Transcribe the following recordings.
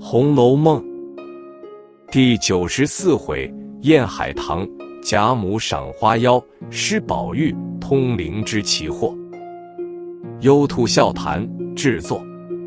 红楼梦》第94回：宴海棠，贾母赏花妖，施宝玉通灵之奇货。优兔笑谈制作。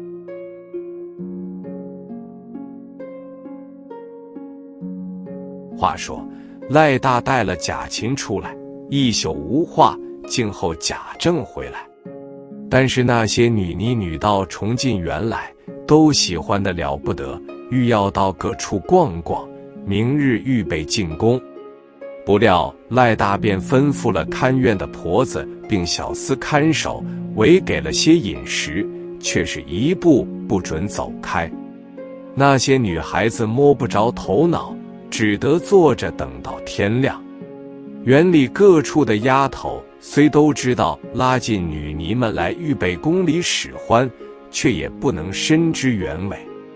话说赖大带了贾琴出来，一宿无话，静候贾政回来。但是那些女尼女道重进园来，都喜欢得了不得，欲要到各处逛逛，明日预备进宫。不料赖大便吩咐了看院的婆子并小厮看守，唯给了些饮食，却是一步不准走开。那些女孩子摸不着头脑，只得坐着等到天亮。园里各处的丫头虽都知道拉进女尼们来预备宫里使唤，却也不能深知原委。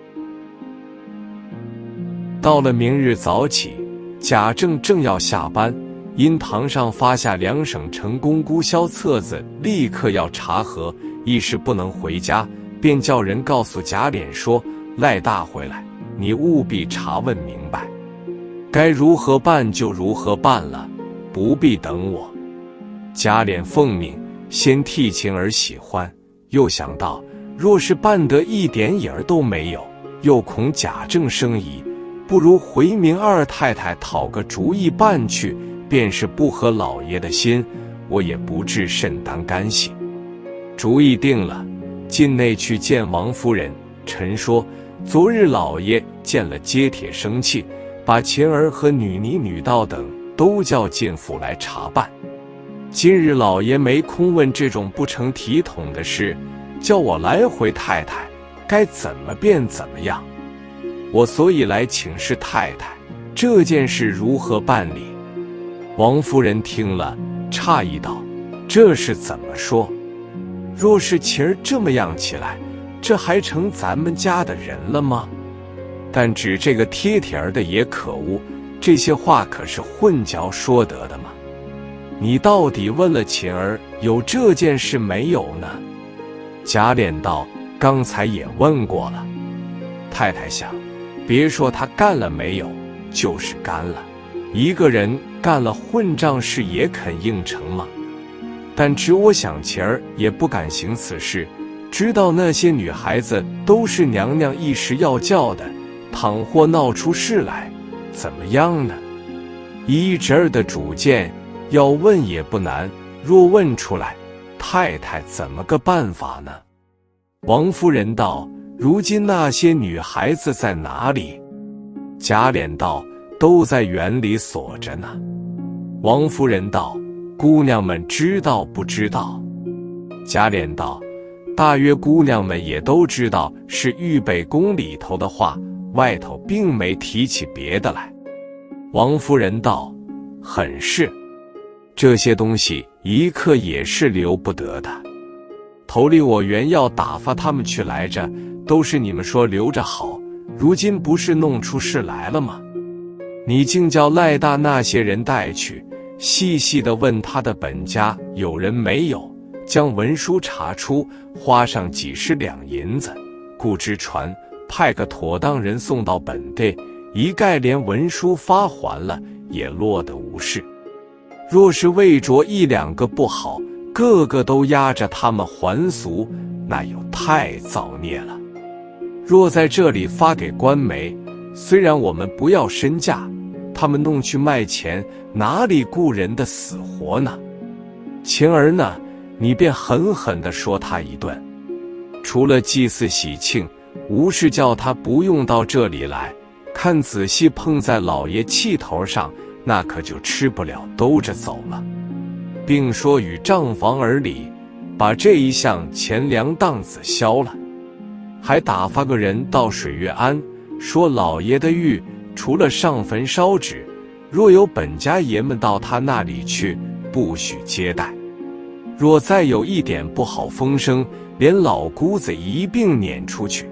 到了明日早起，贾政正要下班，因堂上发下2省成功估销册子，立刻要查核，一时不能回家，便叫人告诉贾琏说：赖大回来，你务必查问明白，该如何办就如何办了，不必等我。贾琏奉命，先替晴儿喜欢，又想到若是办得一点影儿都没有，又恐贾政生疑，不如回明二太太讨个主意办去，便是不合老爷的心，我也不至甚担干系。主意定了，进内去见王夫人，陈说昨日老爷见了接帖生气，把晴儿和女尼女道等都叫进府来查办。今日老爷没空问这种不成体统的事，叫我来回太太该怎么便怎么样。我所以来请示太太，这件事如何办理？王夫人听了，诧异道：这是怎么说？若是晴儿这么样起来，这还成咱们家的人了吗？但指这个贴帖儿的也可恶，这些话可是混嚼说得的吗？你到底问了晴儿有这件事没有呢？贾琏道：刚才也问过了。太太想，别说他干了没有，就是干了，一个人干了混账事也肯应承吗？但只我想晴儿也不敢行此事，知道那些女孩子都是娘娘一时要叫的，倘或闹出事来，怎么样呢？依侄儿的主见，要问也不难，若问出来，太太怎么个办法呢？王夫人道：如今那些女孩子在哪里？贾琏道：都在园里锁着呢。王夫人道：姑娘们知道不知道？贾琏道：大约姑娘们也都知道是预备宫里头的话，外头并没提起别的来。王夫人道：很是，这些东西一刻也是留不得的。头里我原要打发他们去来着，都是你们说留着好，如今不是弄出事来了吗？你竟叫赖大那些人带去，细细地问他的本家有人没有，将文书查出，花上几十两银子，故知传，派个妥当人送到本地，一概连文书发还了，也落得无事。若是未着1、2个不好，个个都压着他们还俗，那又太造孽了。若在这里发给官媒，虽然我们不要身价，他们弄去卖钱，哪里顾人的死活呢？晴儿呢，你便狠狠地说他一顿，除了祭祀喜庆，无事叫他不用到这里来，看仔细碰在老爷气头上，那可就吃不了兜着走了。并说与账房儿里把这一项钱粮档子消了，还打发个人到水月庵，说老爷的玉除了上坟烧纸，若有本家爷们到他那里去，不许接待。若再有一点不好风声，连老姑子一并撵出去。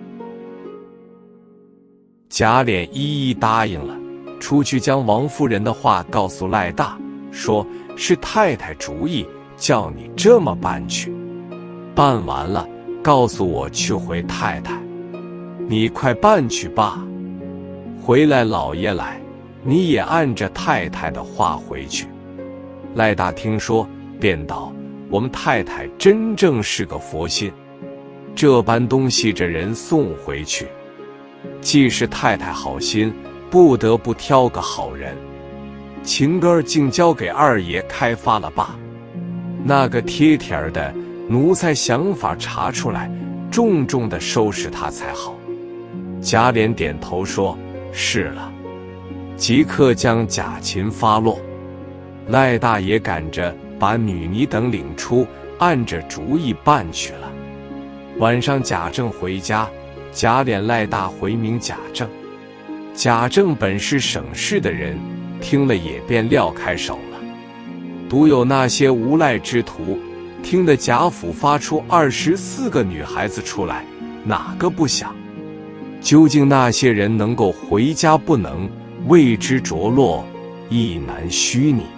贾琏一一答应了，出去将王夫人的话告诉赖大，说是太太主意，叫你这么办去。办完了，告诉我去回太太。 你快办去吧。回来，老爷来，你也按着太太的话回去。赖大听说，便道：我们太太真正是个佛心，这般东西这人送回去，既是太太好心，不得不挑个好人。情歌竟交给二爷开发了吧。那个贴贴儿的奴才想法查出来，重重的收拾他才好。贾琏点头说：是了。即刻将贾琴发落。赖大爷赶着把女尼等领出，按着主意办去了。晚上贾政回家，贾琏、赖大回明贾政。贾政本是省事的人，听了也便撂开手了。独有那些无赖之徒，听得贾府发出24个女孩子出来，哪个不想？究竟那些人能够回家不能，为之着落，亦难虚拟。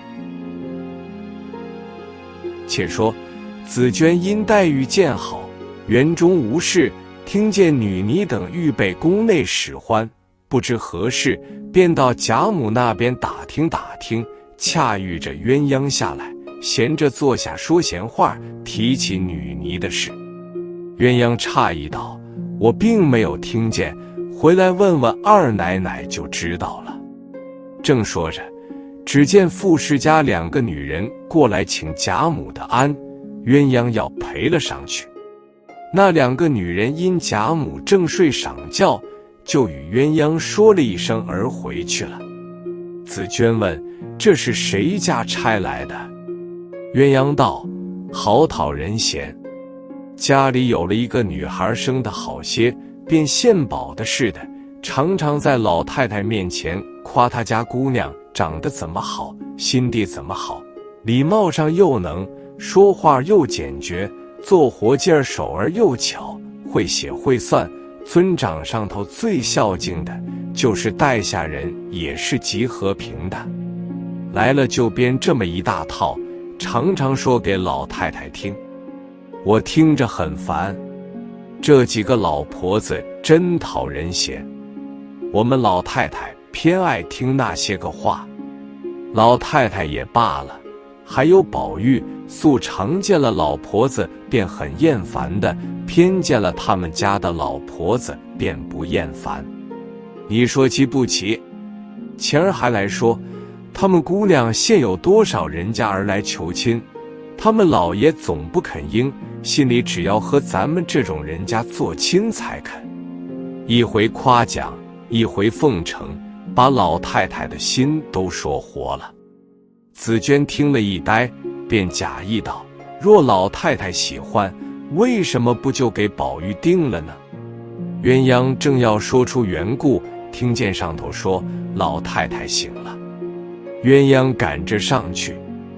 且说紫娟因黛玉见好，园中无事，听见女尼等预备宫内使唤，不知何事，便到贾母那边打听打听，恰遇着鸳鸯下来，闲着坐下说闲话，提起女尼的事。鸳鸯诧异道：我并没有听见，回来问问二奶奶就知道了。正说着，只见傅氏家2个女人过来请贾母的安，鸳鸯要陪了上去。那2个女人因贾母正睡晌觉，就与鸳鸯说了一声而回去了。紫娟问：这是谁家差来的？鸳鸯道：好讨人嫌，家里有了一个女孩，生得好些，便献宝的似的，常常在老太太面前夸她家姑娘长得怎么好，心地怎么好，礼貌上又能，说话又简决，做活劲儿手儿又巧，会写会算，尊长上头最孝敬的，就是带下人也是极和平的。来了就编这么一大套，常常说给老太太听，我听着很烦。这几个老婆子真讨人嫌，我们老太太偏爱听那些个话。老太太也罢了，还有宝玉，素常见了老婆子便很厌烦的，偏见了他们家的老婆子便不厌烦。你说奇不奇？前儿还来说他们姑娘现有多少人家而来求亲，他们老爷总不肯应，心里只要和咱们这种人家做亲才肯。一回夸奖，一回奉承，把老太太的心都说活了。紫娟听了一呆，便假意道：若老太太喜欢，为什么不就给宝玉定了呢？鸳鸯正要说出缘故，听见上头说老太太醒了。鸳鸯赶着上去，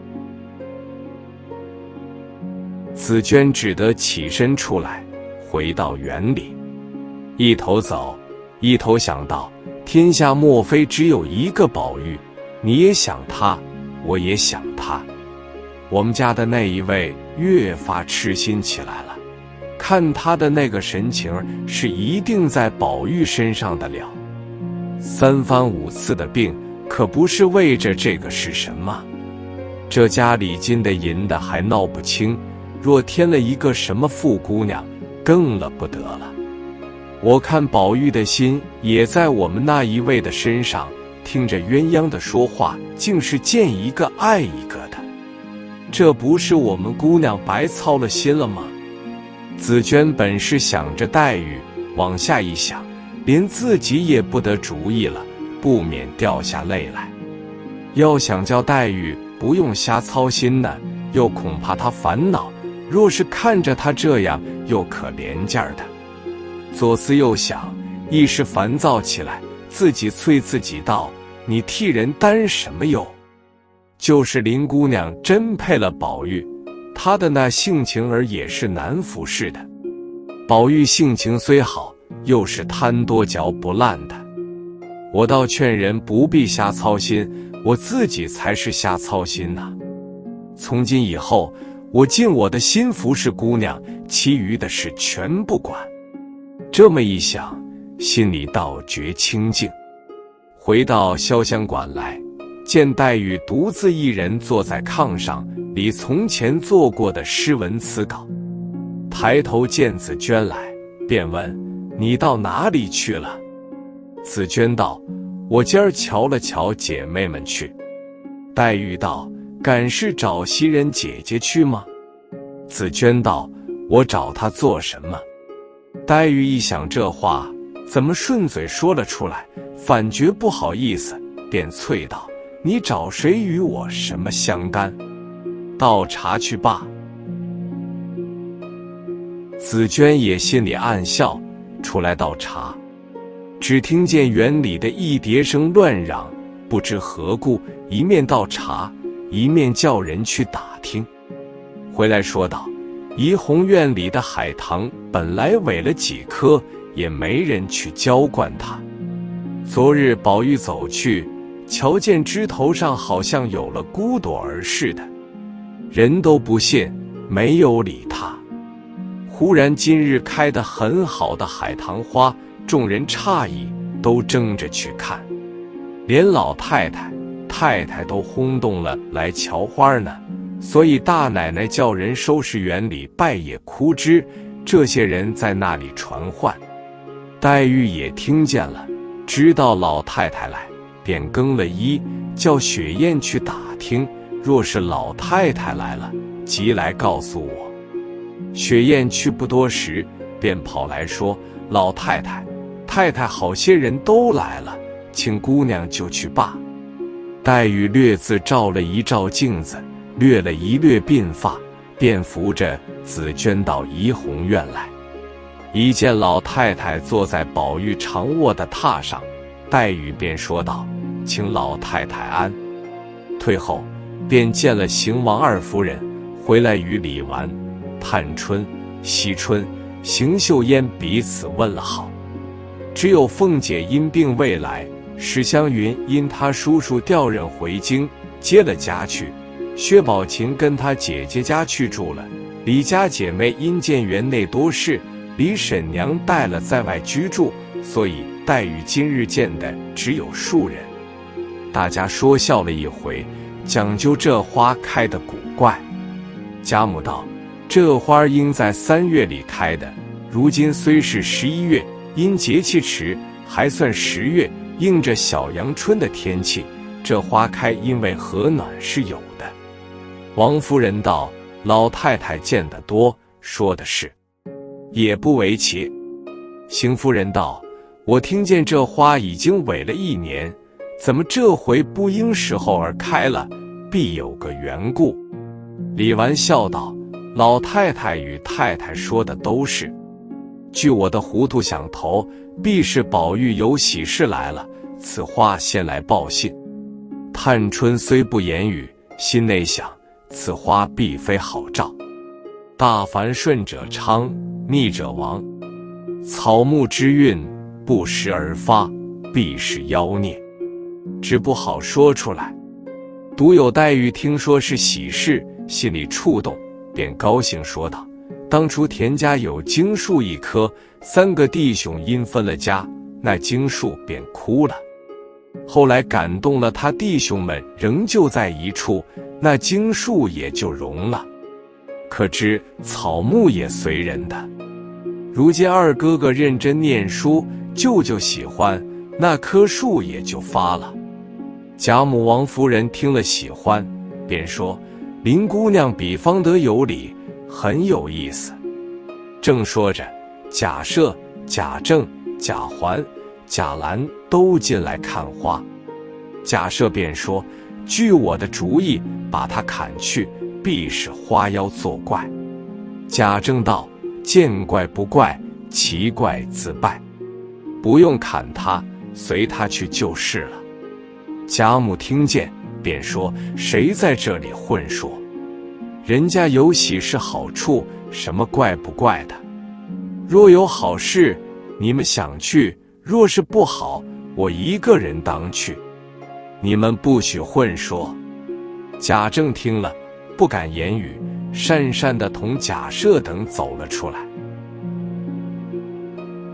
紫娟只得起身出来，回到园里，一头走，一头想到天下莫非只有一个宝玉，你也想他，我也想他。我们家的那一位越发痴心起来了，看他的那个神情，是一定在宝玉身上的了。3番5次的病，可不是为着这个是什么？这家里金的银的还闹不清，若添了一个什么富姑娘，更了不得了。我看宝玉的心也在我们那一位的身上，听着鸳鸯的说话，竟是见一个爱一个的，这不是我们姑娘白操了心了吗？紫娟本是想着黛玉，往下一想，连自己也不得主意了，不免掉下泪来。要想叫黛玉不用瞎操心呢，又恐怕她烦恼，若是看着她这样，又可怜劲儿的。左思右想，一时烦躁起来，自己啐自己道：你替人担什么忧？就是林姑娘真配了宝玉，她的那性情儿也是难服侍的。宝玉性情虽好，又是贪多嚼不烂的。我倒劝人不必瞎操心，我自己才是瞎操心呐。从今以后，我尽我的心服侍姑娘，其余的事全不管。这么一想， 心里倒觉清静。回到潇湘馆来，见黛玉独自一人坐在炕上，理从前做过的诗文词稿。抬头见紫娟来，便问：“你到哪里去了？”紫娟道：“我今儿瞧了瞧姐妹们去。”黛玉道：“赶是找袭人姐姐去吗？”紫娟道：“我找她做什么？”黛玉一想这话怎么顺嘴说了出来，反觉不好意思，便啐道：“你找谁与我什么相干？倒茶去罢。”紫娟也心里暗笑，出来倒茶。只听见园里的一叠声乱嚷，不知何故，一面倒茶，一面叫人去打听。回来说道：“怡红院里的海棠本来萎了几棵，也没人去浇灌它。昨日宝玉走去，瞧见枝头上好像有了骨朵儿似的，人都不信，没有理他。忽然今日开得很好的海棠花，众人诧异，都争着去看，连老太太、太太都轰动了来瞧花呢。所以大奶奶叫人收拾园里败叶枯枝，这些人在那里传唤。黛玉也听见了，知道老太太来，便更了衣，叫雪雁去打听，若是老太太来了，即来告诉我。雪雁去不多时，便跑来说：“老太太、太太好些人都来了，请姑娘就去罢。”黛玉略自照了一照镜子，略了一略鬓发，便扶着紫娟到怡红院来。一见老太太坐在宝玉常卧的榻上，黛玉便说道：“请老太太安。”退后，便见了邢王二夫人回来，与李纨、探春、惜春、邢岫烟彼此问了好。只有凤姐因病未来，史湘云因她叔叔调任回京，接了家去。薛宝琴跟她姐姐家去住了。李家姐妹因见园内多事，李婶娘带了在外居住，所以黛玉今日见的只有数人。大家说笑了一回，讲究这花开的古怪。贾母道：“这花应在3月里开的，如今虽是11月，因节气迟，还算10月，应着小阳春的天气，这花开因为和暖是有的。”王夫人道：“老太太见得多，说的是，也不为奇。”邢夫人道：“我听见这花已经萎了1年，怎么这回不应时候而开了？必有个缘故。”李纨笑道：“老太太与太太说的都是。据我的糊涂想头，必是宝玉有喜事来了，此花先来报信。”探春虽不言语，心内想：此花必非好兆。大凡顺者昌，逆者亡。草木之运，不时而发，必是妖孽，只不好说出来。独有黛玉听说是喜事，心里触动，便高兴说道：“当初田家有荆树1棵，3个弟兄因分了家，那荆树便枯了。后来感动了他弟兄们，仍旧在一处，那荆树也就荣了。可知草木也随人的。如今二哥哥认真念书，舅舅喜欢，那棵树也就发了。”贾母、王夫人听了喜欢，便说：“林姑娘比方得有理，很有意思。”正说着，贾赦、贾政、贾环、贾兰都进来看花。贾赦便说：“据我的主意，把它砍去，必是花妖作怪。”贾政道：“见怪不怪，奇怪自败，不用砍它，随它去就是了。”贾母听见，便说：“谁在这里混说？人家有喜事好处，什么怪不怪的？若有好事，你们想去；若是不好，我一个人当去。你们不许混说。”贾政听了，不敢言语，讪讪地同贾赦等走了出来。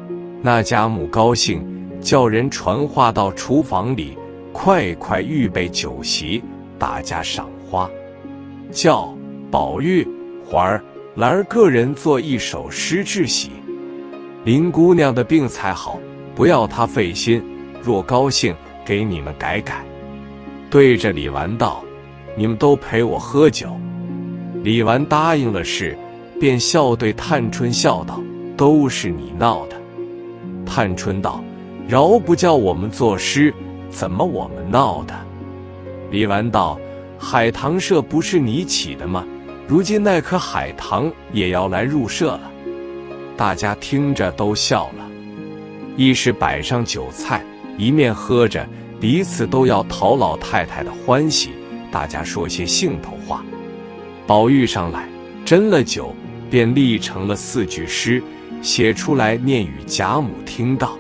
那贾母高兴，叫人传话到厨房里，快快预备酒席，大家赏花。叫宝玉、环儿、兰儿个人做一首诗致喜。林姑娘的病才好，不要她费心，若高兴，给你们改改。对着李纨道：你们都陪我喝酒。李纨答应了事，便笑对探春笑道：都是你闹的。探春道：饶不叫我们作诗，怎么我们闹的？李纨道：海棠社不是你起的吗？如今那棵海棠也要来入社了。大家听着都笑了。一时摆上酒菜，一面喝着，彼此都要讨老太太的欢喜，大家说些兴头话。宝玉上来斟了酒，便立成了4句诗，写出来念与贾母听道：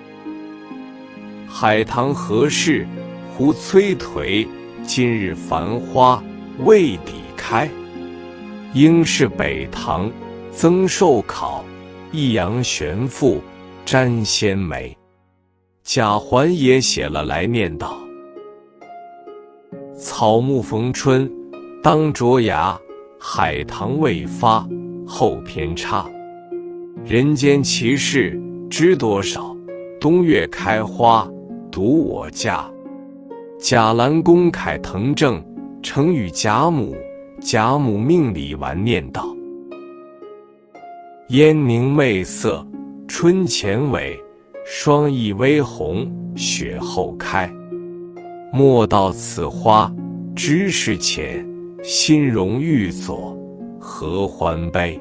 海棠何事忽催颓，今日繁花未抵开。应是北堂增寿考，一阳玄复沾鲜梅。贾环也写了来念道：草木逢春当着芽，海棠未发后偏差。人间奇事知多少，冬月开花独我家。贾兰公楷腾正，呈与贾母，贾母命李纨念道：烟凝媚色春前尾，霜意微红雪后开。莫道此花知识浅，心容玉左合欢杯。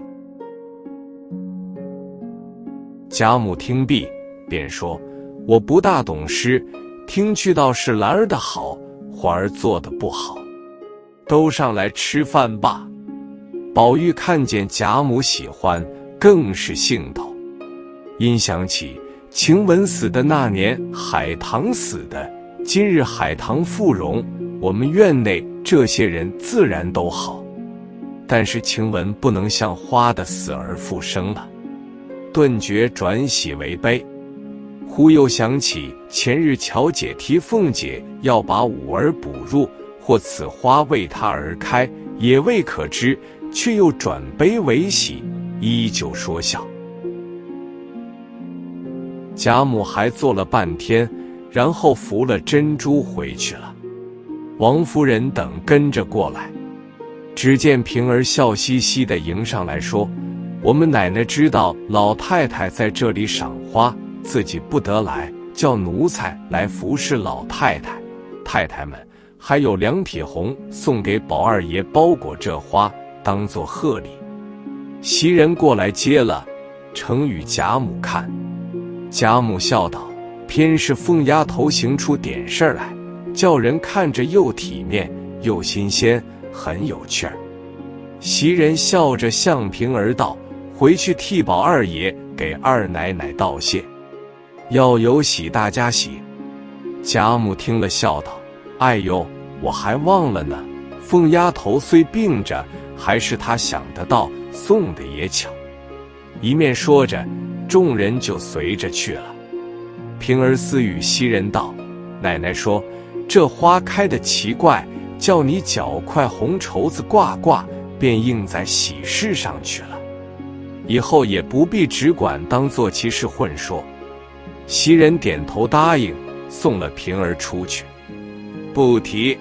贾母听毕，便说：我不大懂诗，听去倒是兰儿的好，环儿做的不好，都上来吃饭吧。宝玉看见贾母喜欢，更是兴头，因想起晴雯死的那年海棠死的，今日海棠复荣，我们院内这些人自然都好，但是晴雯不能像花的死而复生了，顿觉转喜为悲。忽又想起前日巧姐提凤姐要把五儿补入，或此花为她而开，也未可知，却又转悲为喜，依旧说笑。贾母还坐了半天，然后扶了珍珠回去了。王夫人等跟着过来，只见平儿笑嘻嘻地迎上来说：我们奶奶知道老太太在这里赏花，自己不得来，叫奴才来服侍老太太。太太们还有2匹红送给宝二爷包裹这花，当作贺礼。袭人过来接了，呈与贾母看。贾母笑道：偏是凤丫头行出点事儿来，叫人看着又体面又新鲜，很有趣儿。袭人笑着向平儿道：回去替宝二爷给二奶奶道谢，要有喜大家喜。贾母听了笑道：哎呦，我还忘了呢，凤丫头虽病着，还是她想得到，送的也巧。一面说着，众人就随着去了。平儿私语袭人道：奶奶说这花开得奇怪，叫你脚块红绸子挂挂，便印在喜事上去了，以后也不必只管当做其事混说。袭人点头答应，送了平儿出去。不提。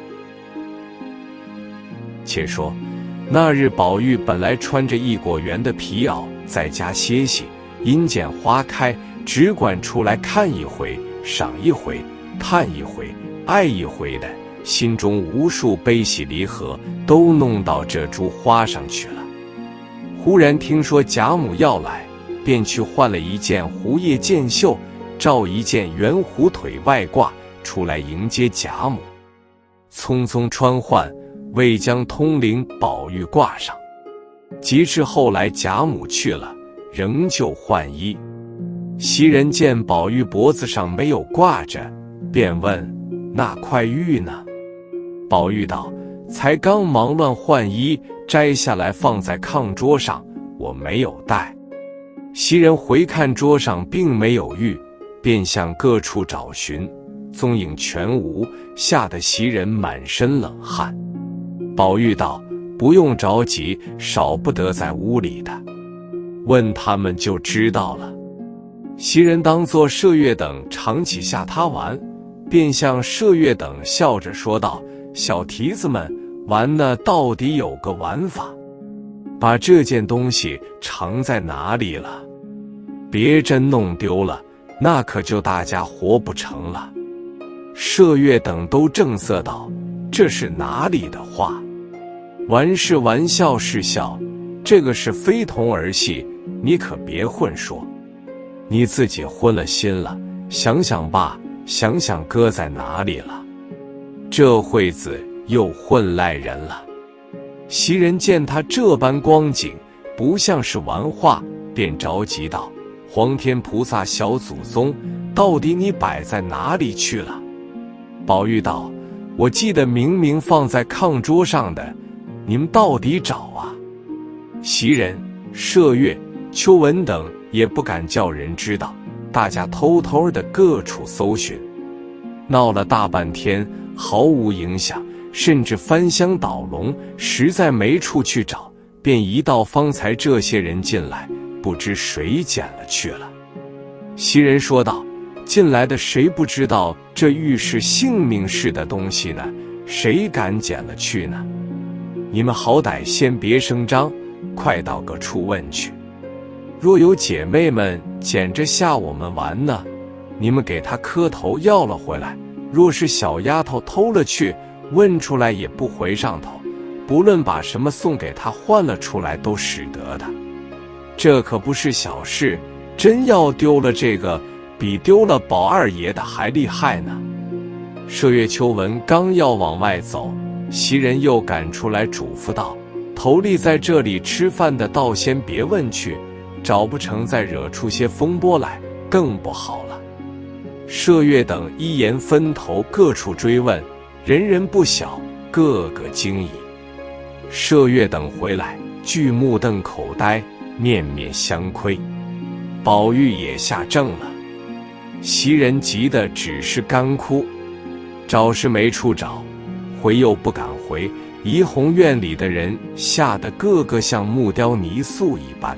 且说那日宝玉本来穿着1果园的皮袄在家歇息，因见花开，只管出来看一回，赏一回，叹一回，爱一回的，心中无数悲喜离合都弄到这株花上去了。忽然听说贾母要来，便去换了一件狐叶箭袖，罩一件圆弧腿外褂，出来迎接贾母。匆匆穿换，未将通灵宝玉挂上。及至后来贾母去了，仍旧换衣。袭人见宝玉脖子上没有挂着，便问：那块玉呢？宝玉道：才刚忙乱换衣，摘下来放在炕桌上，我没有带。 袭人回看桌上并没有玉，便向各处找寻，踪影全无，吓得袭人满身冷汗。宝玉道：“不用着急，少不得在屋里的，问他们就知道了。”袭人当作麝月等常起吓他玩，便向麝月等笑着说道：“小蹄子们，玩呢到底有个玩法，把这件东西藏在哪里了？别真弄丢了，那可就大家活不成了。”麝月等都正色道：“这是哪里的话？玩是玩，笑是笑，这个是非同儿戏，你可别混说。你自己昏了心了，想想吧，想想搁在哪里了。这会子又混赖人了。”袭人见他这般光景，不像是玩话，便着急道：“皇天菩萨小祖宗，到底你摆在哪里去了？”宝玉道：“我记得明明放在炕桌上的，你们到底找啊？”袭人、麝月、秋纹等也不敢叫人知道，大家偷偷的各处搜寻，闹了大半天，毫无影响，甚至翻箱倒笼，实在没处去找，便一到方才这些人进来，不知谁捡了去了。袭人说道：“进来的谁不知道这玉是性命似的东西呢？谁敢捡了去呢？你们好歹先别声张，快到各处问去。若有姐妹们捡着吓我们玩呢，你们给她磕头要了回来；若是小丫头偷了去，问出来也不回上头，不论把什么送给她换了出来，都使得的。这可不是小事，真要丢了这个，比丢了宝二爷的还厉害呢。”麝月、秋纹刚要往外走，袭人又赶出来嘱咐道：“头里在这里吃饭的，倒先别问去，找不成再惹出些风波来，更不好了。”麝月等一言分头，各处追问，人人不晓，个个惊疑。麝月等回来，俱目瞪口呆，面面相窥。宝玉也吓怔了，袭人急得只是干哭，找是没处找，回又不敢回，怡红院里的人吓得个个像木雕泥塑一般。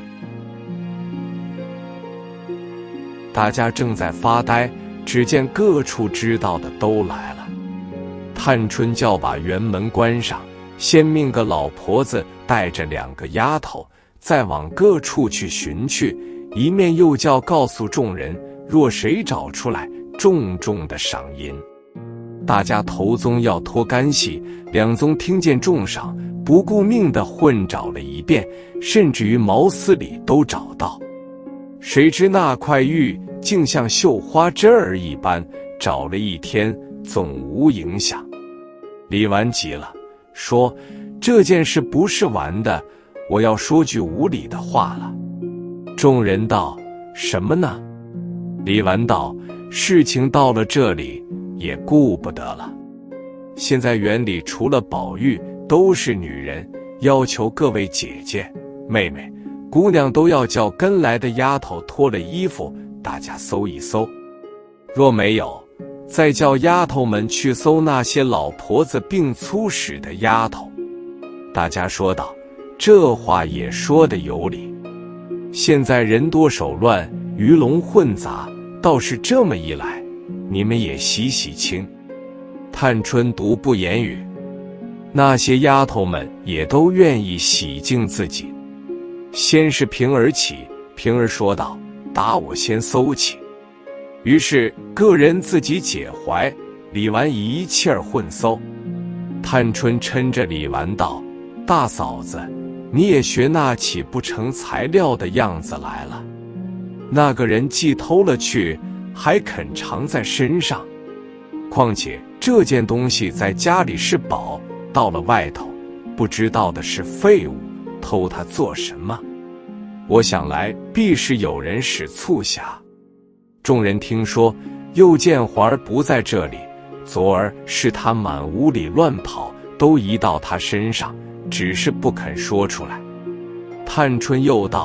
大家正在发呆，只见各处知道的都来了。探春叫把园门关上，先命个老婆子带着2个丫头再往各处去寻去，一面又叫告诉众人，若谁找出来，重重的赏银。大家头宗要脱干系，2宗听见重赏，不顾命的混找了一遍，甚至于茅丝里都找到。谁知那块玉竟像绣花针儿一般，找了一天总无影响。李纨急了，说：“这件事不是玩的，我要说句无理的话了。”众人道：“什么呢？”李纨道：“事情到了这里，也顾不得了。现在园里除了宝玉，都是女人，要求各位姐姐、妹妹、姑娘都要叫跟来的丫头脱了衣服，大家搜一搜。若没有，再叫丫头们去搜那些老婆子并粗使的丫头。”大家说道：“这话也说得有理。现在人多手乱，鱼龙混杂，倒是这么一来，你们也洗洗清。”探春独不言语，那些丫头们也都愿意洗净自己。先是平儿起，平儿说道：“打我先搜起。”于是个人自己解怀，李纨一气儿混搜。探春嗔着李纨道：“大嫂子，你也学那岂不成材料的样子来了？那个人既偷了去，还肯藏在身上。况且这件东西在家里是宝，到了外头，不知道的是废物，偷它做什么？我想来必是有人使促狭。”众人听说，又见环儿不在这里，昨儿是他满屋里乱跑，都移到他身上，只是不肯说出来。探春又道：“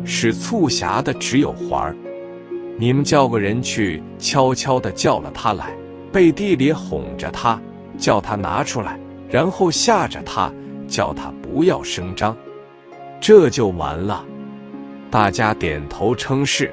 使促狭的只有环儿。你们叫个人去，悄悄地叫了他来，背地里哄着他，叫他拿出来，然后吓着他，叫他不要声张，这就完了。大家点头称是。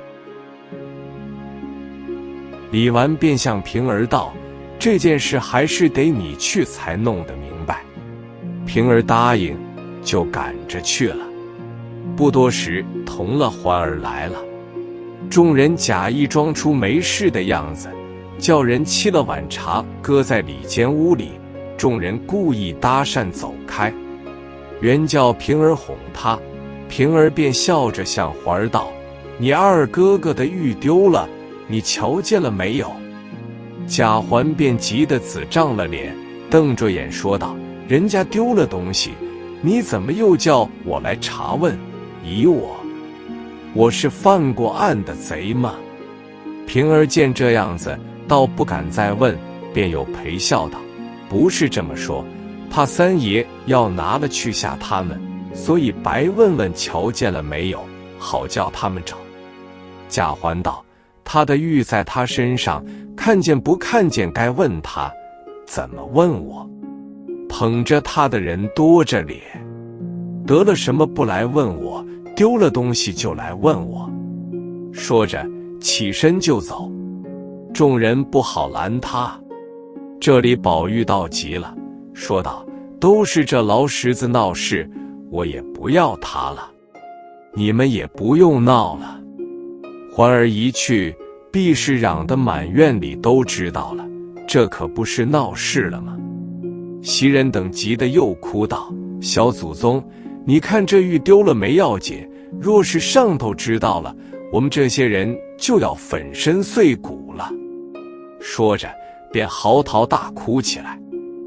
李纨便向平儿道：“这件事还是得你去才弄得明白。”平儿答应，就赶着去了。不多时，同了环儿来了。众人假意装出没事的样子，叫人沏了碗茶，搁在里间屋里。众人故意搭讪走开，原叫平儿哄他。平儿便笑着向环儿道：“你二哥哥的玉丢了，你瞧见了没有？”贾环便急得紫涨了脸，瞪着眼说道：“人家丢了东西，你怎么又叫我来查问？疑我是犯过案的贼吗？”平儿见这样子，倒不敢再问，便又陪笑道：“不是这么说，怕三爷要拿了去吓他们，所以白问问瞧见了没有，好叫他们找。”贾环道：“他的玉在他身上，看见不看见该问他，怎么问我？捧着他的人多着咧，得了什么不来问我，丢了东西就来问我。”说着起身就走，众人不好拦他。这里宝玉倒急了，说道：“都是这劳什子闹事，我也不要他了，你们也不用闹了。”环儿一去，必是嚷得满院里都知道了，这可不是闹事了吗？袭人等急得又哭道：“小祖宗，你看这玉丢了没要紧，若是上头知道了，我们这些人就要粉身碎骨了。”说着便嚎啕大哭起来。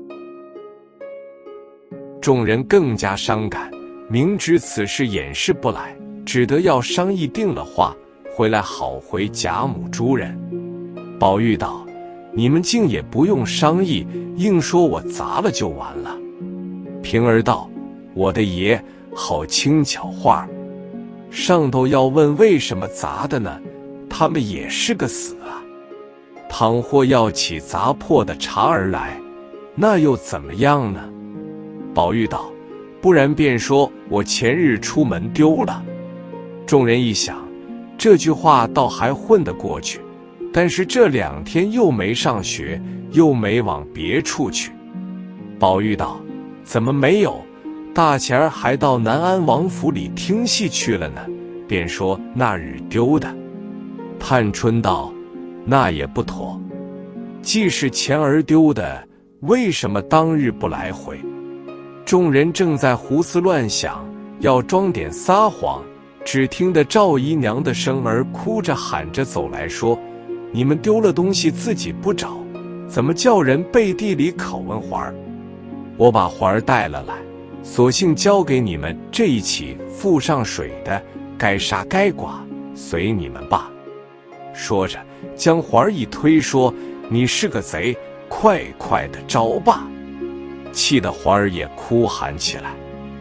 众人更加伤感，明知此事掩饰不来，只得要商议定了话，回来好回贾母诸人。宝玉道：“你们竟也不用商议，硬说我砸了就完了。”平儿道：“我的爷好轻巧话，上头要问为什么砸的呢？他们也是个死啊！倘或要起砸破的茬而来，那又怎么样呢？”宝玉道：“不然便说我前日出门丢了。”众人一想，这句话倒还混得过去，但是这2天又没上学，又没往别处去。宝玉道：“怎么没有？大前儿还到南安王府里听戏去了呢，便说那日丢的。”探春道：“那也不妥，既是前儿丢的，为什么当日不来回？”众人正在胡思乱想，要装点撒谎，只听得赵姨娘的声儿哭着喊着走来说：“你们丢了东西自己不找，怎么叫人背地里拷问环儿？我把环儿带了来，索性交给你们这一起赴上水的，该杀该剐，随你们吧。”说着将环儿一推，说：“你是个贼，快快的招吧！”气得环儿也哭喊起来。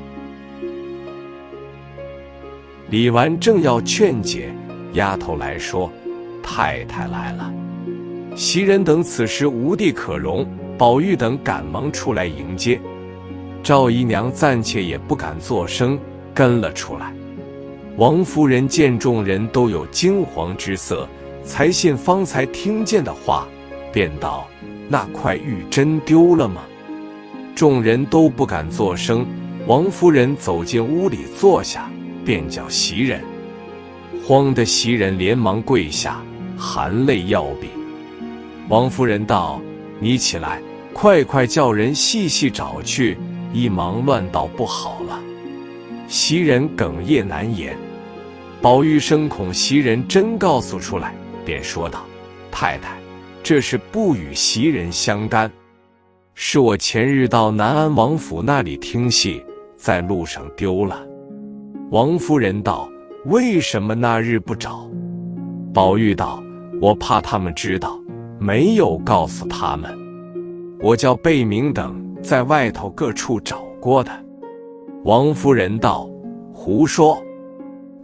李纨正要劝解，丫头来说：“太太来了。”袭人等此时无地可容，宝玉等赶忙出来迎接。赵姨娘暂且也不敢作声，跟了出来。王夫人见众人都有惊惶之色，才信方才听见的话，便道：“那块玉真丢了吗？”众人都不敢作声。王夫人走进屋里坐下，便叫袭人。慌得袭人连忙跪下，含泪要禀。王夫人道：“你起来，快快叫人细细找去，一忙乱倒不好了。”袭人哽咽难言。宝玉生恐袭人真告诉出来，便说道：“太太，这事不与袭人相干，是我前日到南安王府那里听戏，在路上丢了。”王夫人道：“为什么那日不找？”宝玉道：“我怕他们知道，没有告诉他们。我叫贝明等在外头各处找过的。”王夫人道：“胡说！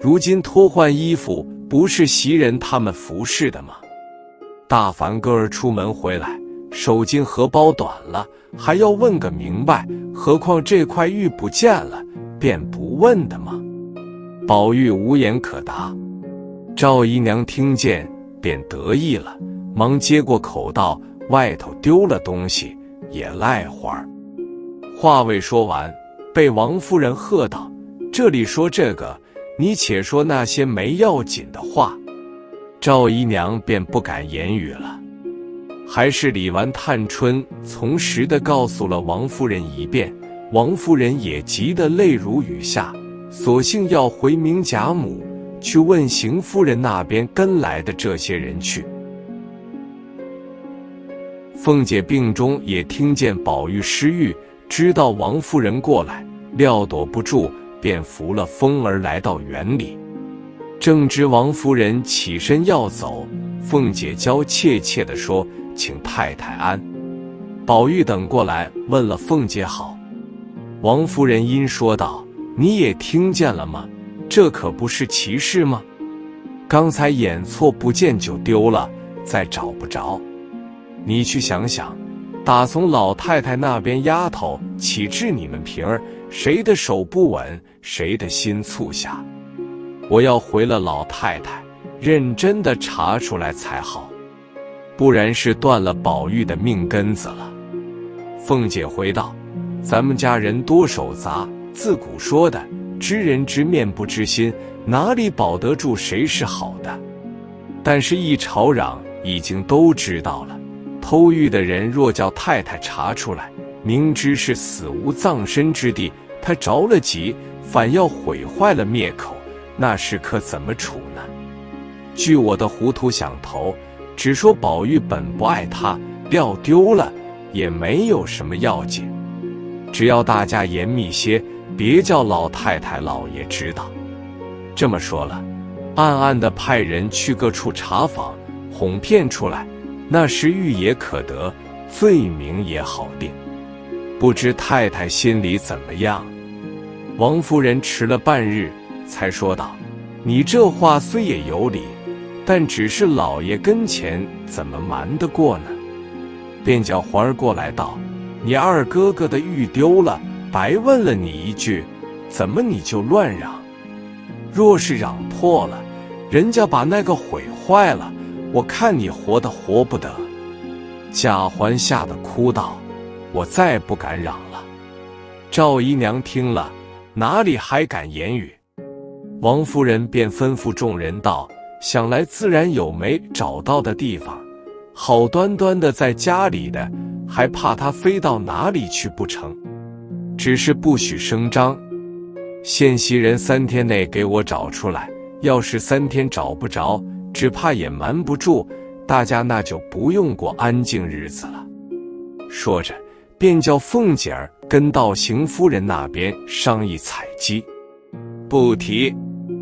如今脱换衣服，不是袭人他们服侍的吗？大凡哥儿出门回来，手巾荷包短了，还要问个明白，何况这块玉不见了，便不问的吗？宝玉无言可答。赵姨娘听见，便得意了，忙接过口道：“外头丢了东西，也赖花儿。”话未说完，被王夫人喝道：“这里说这个，你且说那些没要紧的话。”赵姨娘便不敢言语了。还是李纨、探春从实地告诉了王夫人一遍，王夫人也急得泪如雨下，索性要回明贾母去问邢夫人那边跟来的这些人去。凤姐病中也听见宝玉失玉，知道王夫人过来，料躲不住，便扶了风儿来到园里。正值王夫人起身要走，凤姐娇怯怯地说：“请太太安。”宝玉等过来问了凤姐好。王夫人因说道：“你也听见了吗？这可不是奇事吗？刚才眼错不见就丢了，再找不着。你去想想，打从老太太那边丫头起至你们平儿，谁的手不稳，谁的心促下。我要回了老太太，认真的查出来才好，不然是断了宝玉的命根子了。”凤姐回道：“咱们家人多手杂，自古说的知人知面不知心，哪里保得住谁是好的？但是一吵嚷，已经都知道了。偷玉的人若叫太太查出来，明知是死无葬身之地，他着了急，反要毁坏了灭口，那时可怎么处呢？据我的糊涂想头，只说宝玉本不爱他，料丢了也没有什么要紧，只要大家严密些，别叫老太太老爷知道。这么说了，暗暗地派人去各处查访，哄骗出来，那时玉也可得，罪名也好定。不知太太心里怎么样？”王夫人迟了半日，才说道：“你这话虽也有理，但只是老爷跟前，怎么瞒得过呢？”便叫环儿过来道：“你二哥哥的玉丢了，白问了你一句，怎么你就乱嚷？若是嚷破了，人家把那个毁坏了，我看你活得活不得。”贾环吓得哭道：“我再不敢嚷了。”赵姨娘听了，哪里还敢言语？王夫人便吩咐众人道：“想来自然有没找到的地方，好端端的在家里的，还怕他飞到哪里去不成？只是不许声张，现袭人3天内给我找出来，要是3天找不着，只怕也瞒不住，大家那就不用过安静日子了。”说着，便叫凤姐儿跟到邢夫人那边商议采集。不提。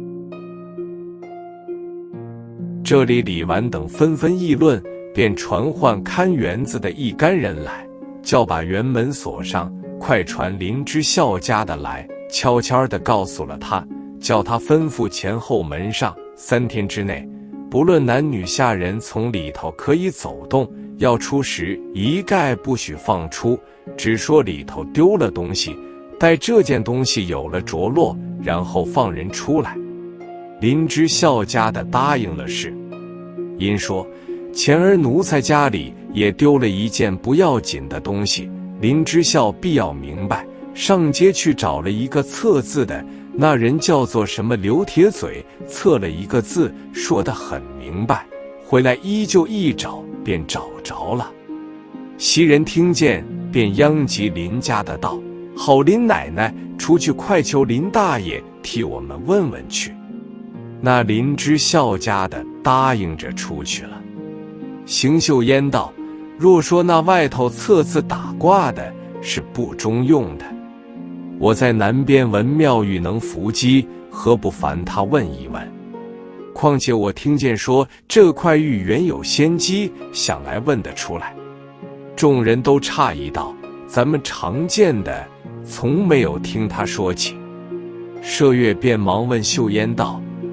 这里李纨等纷纷议论，便传唤看园子的一干人来，叫把园门锁上，快传林之孝家的来，悄悄地告诉了他，叫他吩咐前后门上3天之内，不论男女下人从里头可以走动，要出时一概不许放出，只说里头丢了东西，待这件东西有了着落，然后放人出来。林之孝家的答应了事，因说前儿奴才家里也丢了一件不要紧的东西，林之孝必要明白，上街去找了一个测字的，那人叫做什么刘铁嘴，测了一个字，说得很明白，回来依旧一找便找着了。袭人听见，便央及林家的道：“好林奶奶，出去快求林大爷替我们问问去。”那林之孝家的答应着出去了。邢岫烟道：“若说那外头测字打卦的是不中用的，我在南边闻妙玉能伏击，何不烦他问一问？况且我听见说这块玉原有仙机，想来问得出来。”众人都诧异道：“咱们常见的，从没有听他说起。”麝月便忙问岫烟道：“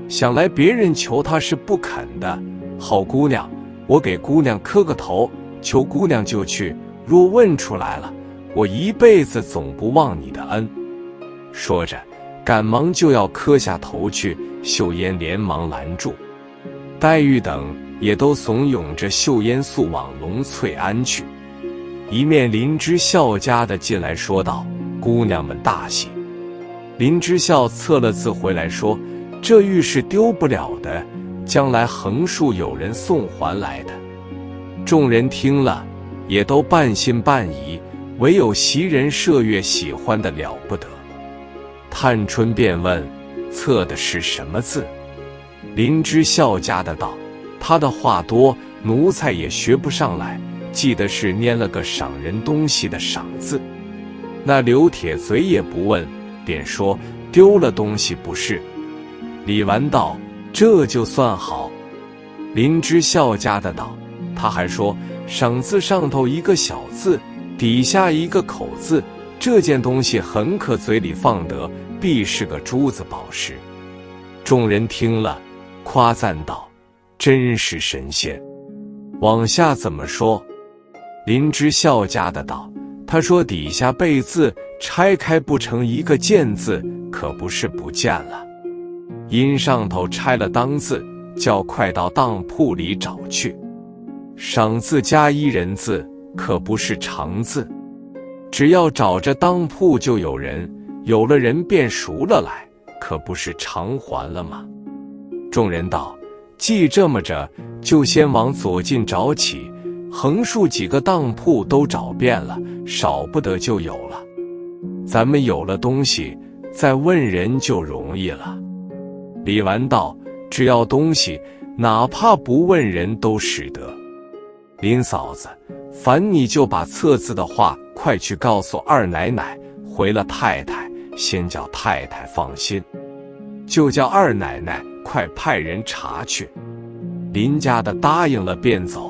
想来别人求他是不肯的。好姑娘，我给姑娘磕个头，求姑娘就去。若问出来了，我一辈子总不忘你的恩。说着，赶忙就要磕下头去。秀烟连忙拦住，黛玉等也都怂恿着秀烟速往龙翠庵去。一面林之孝家的进来说道：“姑娘们大喜。”林之孝测了字回来说：“这玉是丢不了的，将来横竖有人送还来的。”众人听了，也都半信半疑，唯有袭人麝月喜欢的了不得。探春便问：“测的是什么字？”林之孝家的道：“他的话多，奴才也学不上来，记得是拈了个赏人东西的赏字。”那刘铁嘴也不问，便说：“丢了东西不是。”李纨道：“这就算好。”林之孝家的道：“他还说赏字上头一个小字，底下一个口字，这件东西很可嘴里放得，必是个珠子宝石。”众人听了，夸赞道：“真是神仙。”往下怎么说？林之孝家的道：“他说底下被字拆开不成一个见字，可不是不见了。因上头拆了当字，叫快到当铺里找去。赏字加一人字，可不是长字。只要找着当铺就有人，有了人便赎了来，可不是偿还了吗？”众人道：“既这么着，就先往左近找起，横竖几个当铺都找遍了，少不得就有了。咱们有了东西，再问人就容易了。”李纨道：“只要东西，哪怕不问人都使得。林嫂子，烦你就把测字的话快去告诉二奶奶，回了太太，先叫太太放心，就叫二奶奶快派人查去。”林家的答应了，便走。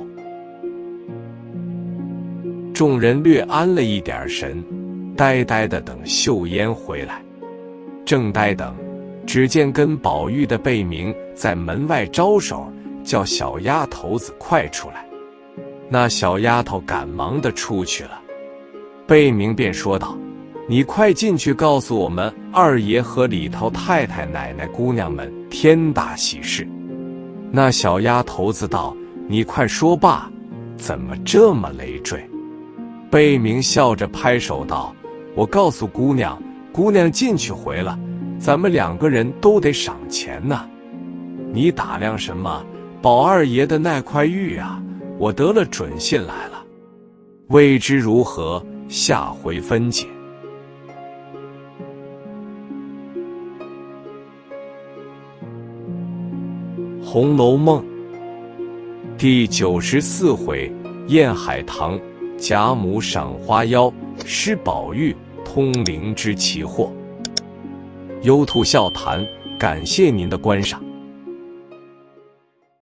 众人略安了一点神，呆呆的等秀烟回来。正呆等，只见跟宝玉的贝明在门外招手，叫小丫头子快出来。那小丫头赶忙的出去了。贝明便说道：“你快进去告诉我们二爷和里头太太奶奶姑娘们天大喜事。”那小丫头子道：“你快说罢，怎么这么累赘？”贝明笑着拍手道：“我告诉姑娘，姑娘进去回了，咱们两个人都得赏钱呢。你打量什么？宝二爷的那块玉啊，我得了准信来了。未知如何，下回分解。”《红楼梦》第94回，宴海棠，贾母赏花妖，施宝玉通灵之奇货。优兔笑谈，感谢您的观赏。